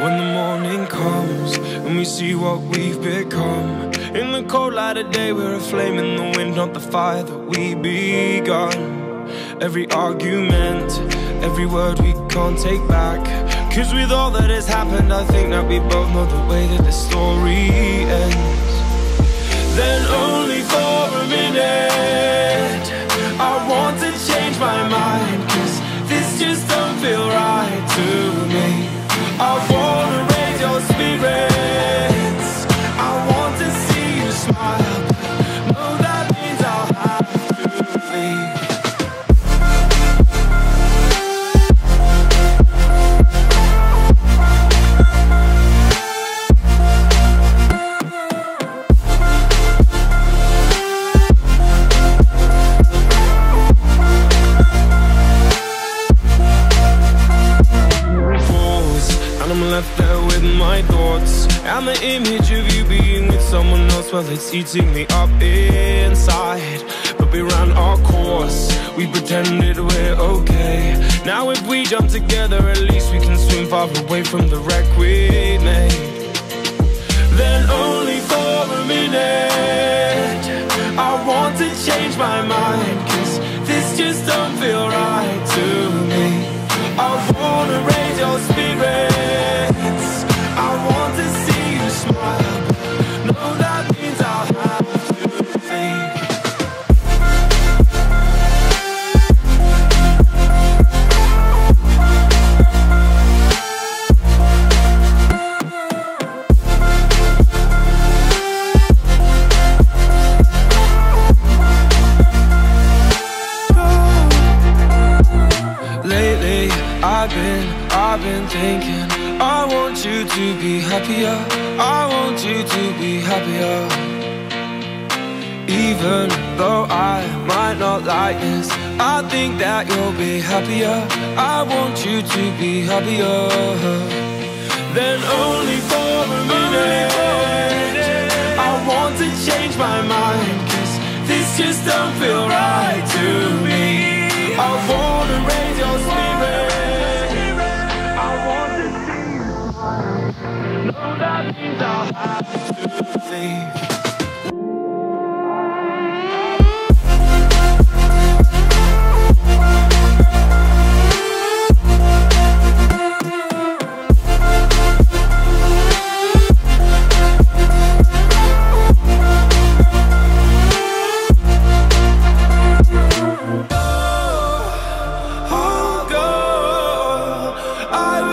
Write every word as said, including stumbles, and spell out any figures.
When the morning comes and we see what we've become, in the cold light of day we're a flame in the wind, not the fire that we begun. Every argument, every word we can't take back, 'cause with all that has happened I think that we both know the way that the story ends. Then only for a minute I want to change my mind, 'cause this just don't feel right to me. I wanna raise your spirits, I want to see you smile. No, that means I'll have to leave. I'm left there with my thoughts, and the image of you being with someone else, well, it's eating me up inside. But we ran our course, we pretended we're okay. Now if we jump together, at least we can swim far away from the wreck we made. Then only for a minute I want to change my mind, 'cause this just don't feel right to me. I wanna raise your spirits, I want to see you smile. No, that means I'll have to leave. Lately, I've been, I've been thinking, I want you to be happier, I want you to be happier. Even though I might not like this, I think that you'll be happier, I want you to be happier. Then only for a minute I want to change my mind, 'cause this just don't feel right to me. I wanna raise your spirit, I want to see you smile. No, that means I'll have to leave. I